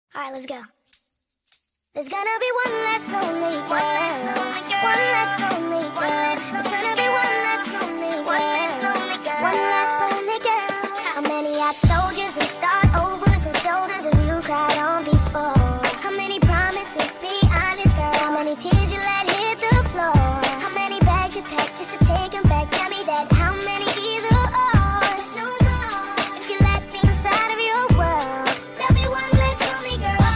Alright, let's go. There's gonna be one less lonely girl. One less lonely girl. There's gonna be one less lonely girl. One less lonely girl. One less lonely girl. How many hot soldiers and start overs and shoulders have you cried on before? How many promises, be honest girl? How many tears you let hit the floor? How many bags you packed just to take them back? Tell me that. How many either or? There's no more. If you let me inside of your world, there'll be one less lonely girl.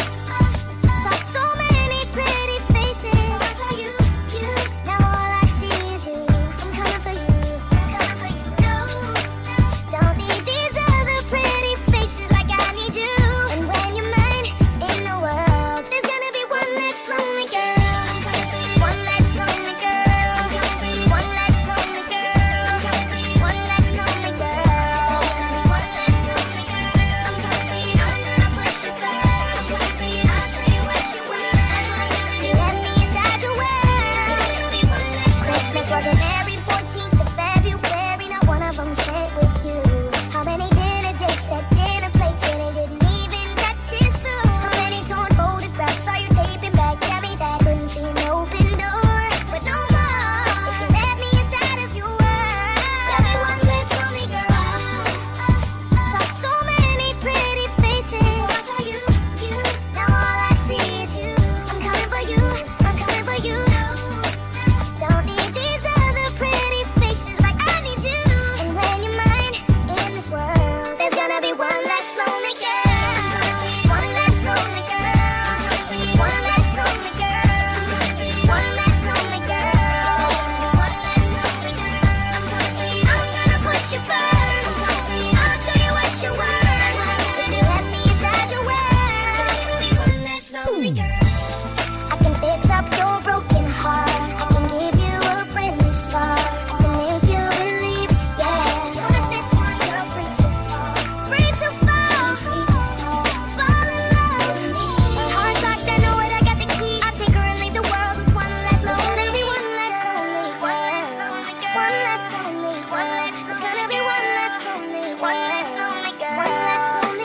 Saw so many pretty faces. I saw you. Now all I see is you. I'm coming for you. No, don't need these other pretty faces like I need you. And when you're mine in the world, there's gonna be one less lonely girl. One less lonely girl. One less lonely girl. One less lonely girl. One less lonely girl. I'm gonna push you first. I'll show you what you want. Let me inside your world. Christmas was on every 14th of February. Not one of them spent with you. How many dinner dates at dinner plates and it didn't even touch his food? How many torn photographs saw you taping back? Tell me that. Couldn't see an open door, but no more. If you let me inside of your world, there'll be one less lonely girl. Saw so many pretty faces. I saw you. Now all I see is you. I'm coming for you. I'm coming for you. Don't need these other pretty faces like I need you. And when you're mine in this world, there's gonna be one less lonely girl. One less lonely girl. One less lonely girl. One less lonely girl. One less lonely girl. I'm gonna put you first. I'll show you what you want. Let me inside your world. There's gonna be one less lonely girl. I can fix up your broken heart. I can give you a brand new start. I can make you believe, yeah. Just wanna set one girl free to fall. Free to fall. Fall in love with me. Heart's locked, I know it, I got the key. I'll take her and leave the world with one less lonely. There's gonna be one less lonely. One less lonely girl. One less lonely. One less. There's gonna be one less lonely. One less lonely girl. One less lonely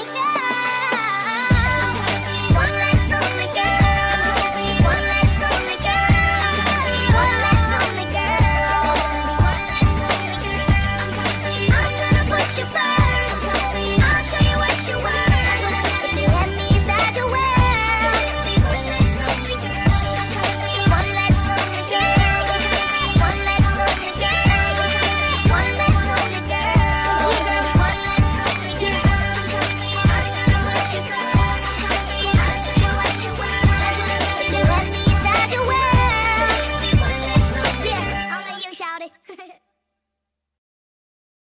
girl. One less lonely girl. One less lonely girl. One less lonely girl. One less lonely girl. I'm gonna put you first. I'll show you what you want. Let me inside your world. One less lonely girl. One less lonely girl. One less lonely girl. One less lonely girl. One less lonely girl. I'm gonna put you first. I'll show you what you want. Let me inside your world. One less lonely girl. I'll let you shout it.